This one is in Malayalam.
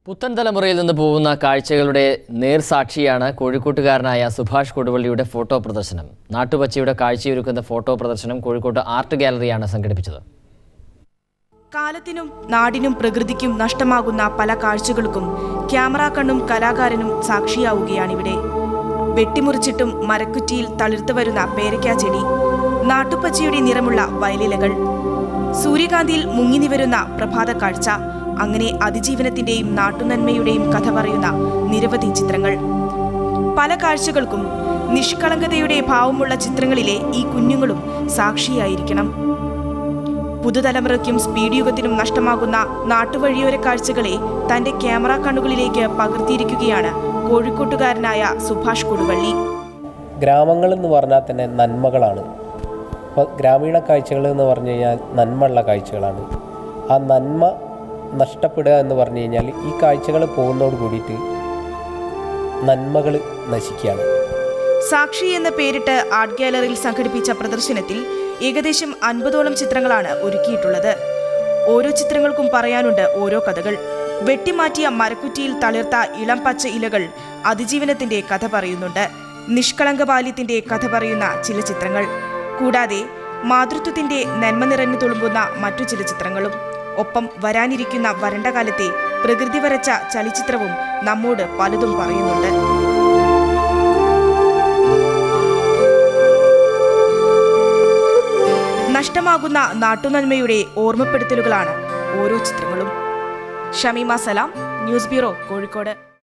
പുത്തൻ തലമുറയിൽ നിന്ന് പോകുന്ന കാഴ്ചകളുടെ നേർസാക്ഷിയാണ് കോഴിക്കോട്ടുകാരനായ സുഭാഷ് കൊടുവള്ളിയുടെ ഫോട്ടോ പ്രദർശനം. നാട്ടുപച്ചയുടെ കാഴ്ചയൊരുക്കുന്ന ഫോട്ടോ പ്രദർശനം കോഴിക്കോട് ആർട്ട് ഗാലറിയാണ് സംഘടിപ്പിച്ചത്. കാലത്തിനും നാടിനും പ്രകൃതിക്കും നഷ്ടമാകുന്ന പല കാഴ്ചകൾക്കും ക്യാമറ കണ്ണും കലാകാരനും സാക്ഷിയാവുകയാണിവിടെ. വെട്ടിമുറിച്ചിട്ടും മരക്കുറ്റിയിൽ തളിർത്തു വരുന്ന പേരയ്ക്കാ ചെടി, നാട്ടുപച്ചയുടെ നിറമുള്ള വയലിലകൾ, സൂര്യകാന്തിയിൽ മുങ്ങിനിവരുന്ന പ്രഭാത കാഴ്ച, അങ്ങനെ അതിജീവനത്തിന്റെയും നാട്ടുനന്മയുടെയും കഥ പറയുന്ന നിരവധി ചിത്രങ്ങൾ. പല കാഴ്ചകൾക്കും നിഷ്കളങ്കതയുടെ ഭാവമുള്ള ചിത്രങ്ങളിലെ ഈ കുഞ്ഞുങ്ങളും സാക്ഷിയായിരിക്കണം. പുതുതലമുറയ്ക്കും സ്പീഡ് യുഗത്തിനും നഷ്ടമാകുന്ന നാട്ടുവഴിയോര കാഴ്ചകളെ തന്റെ ക്യാമറ കണ്ണുകളിലേക്ക് പകർത്തിയിരിക്കുകയാണ് കോഴിക്കോട്ടുകാരനായ സുഭാഷ് കൊടുവള്ളി. ഗ്രാമങ്ങൾ എന്ന് പറഞ്ഞാൽ തന്നെ നന്മകളാണ്. അപ്പോൾ ഗ്രാമീണ കാഴ്ചകൾ എന്ന് പറഞ്ഞു കഴിഞ്ഞാൽ നന്മയുള്ള കാഴ്ചകളാണ്. ആ നന്മ നഷ്ടപ്പെടുക എന്ന് പറഞ്ഞു കഴിഞ്ഞാൽ ഈ കാഴ്ചകൾ പോകുന്നതോട് കൂടിയിട്ട് നന്മകൾ നശിക്കുകയാണ്. സാക്ഷി എന്ന പേരിട്ട് ആർട്ട് ഗാലറിയിൽ സംഘടിപ്പിച്ച പ്രദർശനത്തിൽ ഏകദേശം 50ഓളം ചിത്രങ്ങളാണ് ഒരുക്കിയിട്ടുള്ളത്. ഓരോ ചിത്രങ്ങൾക്കും പറയാനുണ്ട് ഓരോ കഥകൾ. വെട്ടിമാറ്റിയ മരക്കുറ്റിയിൽ തളിർത്ത ഇളം പച്ച ഇലകൾ അതിജീവനത്തിന്റെ കഥ പറയുന്നുണ്ട്. നിഷ്കളങ്ക ബാല്യത്തിന്റെ കഥ പറയുന്ന ചില ചിത്രങ്ങൾ, കൂടാതെ മാതൃത്വത്തിന്റെ നന്മ നിറഞ്ഞു തുളുമ്പുന്ന മറ്റു ചില ചിത്രങ്ങളും. ഒപ്പം വരാനിരിക്കുന്ന വരണ്ട കാലത്തെ പ്രകൃതി വരച്ച ചലച്ചിത്രവും നമ്മോട് പലതും പറയുന്നുണ്ട്. നഷ്ടമാകുന്ന നാട്ടുനന്മയുടെ ഓർമ്മപ്പെടുത്തലുകളാണ് ഓരോ ചിത്രങ്ങളും. Shameema Salam, news bureau, Kozhikode.